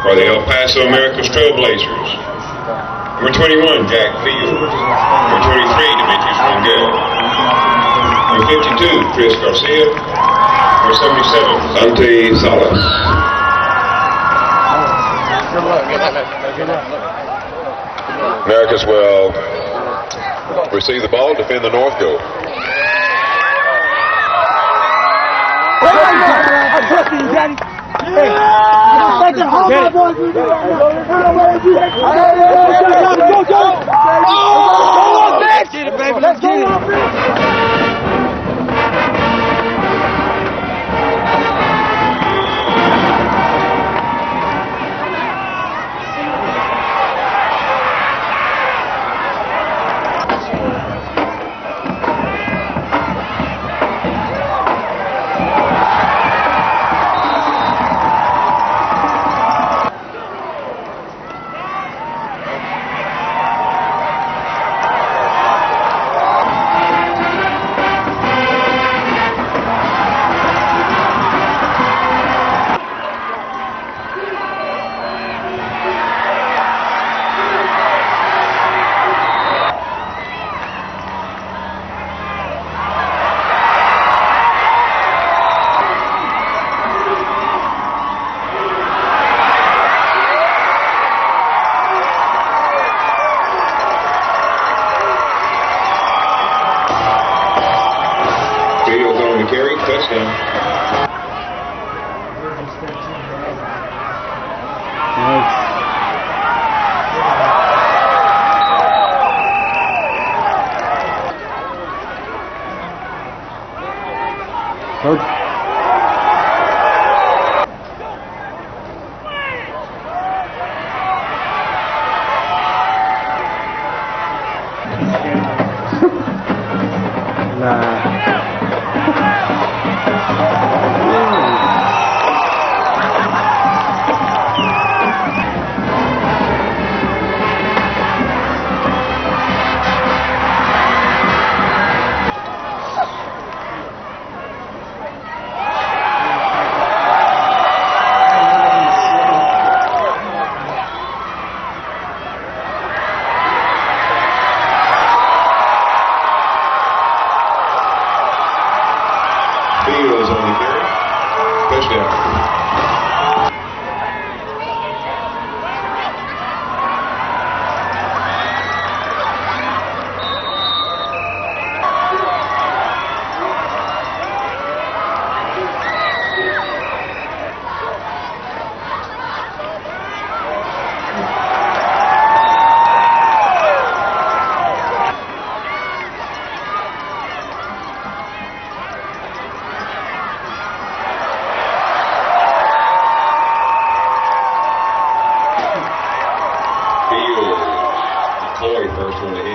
for the El Paso Americas Trailblazers. Number 21, Jack Field. Number 23, Demetrius Rangel. Number 52, Chris Garcia. Number 77, Dante Salas. Americas will receive the ball, defend the North goal. I'm trusting you, Daddy. Let's get it, baby. Let's get it. Carry, touchdown. Coach. Fields on the carry. Touchdown. First one to hit.